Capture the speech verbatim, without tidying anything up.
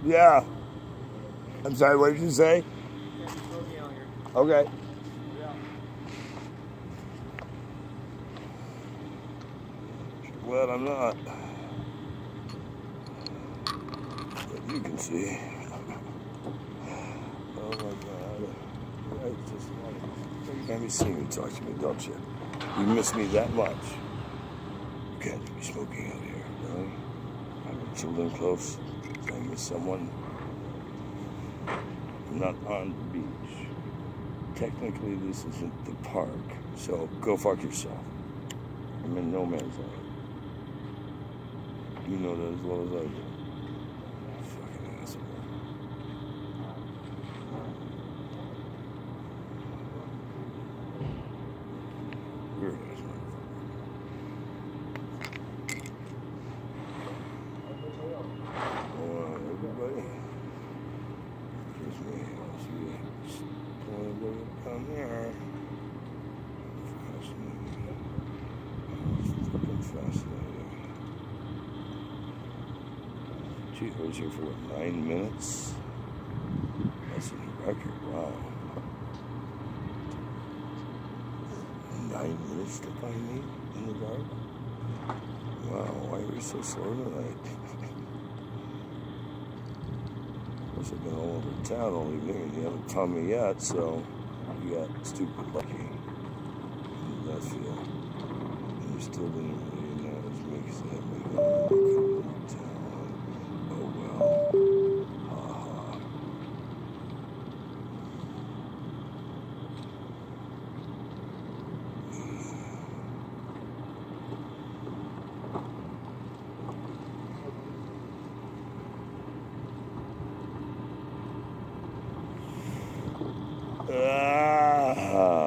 Yeah. I'm sorry, what did you say? Okay. Well, I'm not. But you can see. Oh my God. I just want to. Every time you talk to me, don't you? You miss me that much. You can't be smoking out here, really? I have children close. I miss someone. I'm not on the beach. Technically, this isn't the park, so go fuck yourself. I'm in no man's land. You know that as well as I do. Fucking asshole. Weird ass motherfucker. Oh, uh, everybody. Just me. I see everybody down there. Fascinating. It's fucking fascinating. Gee, I was here for what, nine minutes? That's a new record, wow. Nine minutes to find me in the dark? Wow, why are we so slow tonight? Of course, I've been all over town all evening and you haven't found me yet, so you got stupid lucky. How does that feel? And you still didn't really know as me because I haven't been all over town. Oh well. Ha ha. Ah.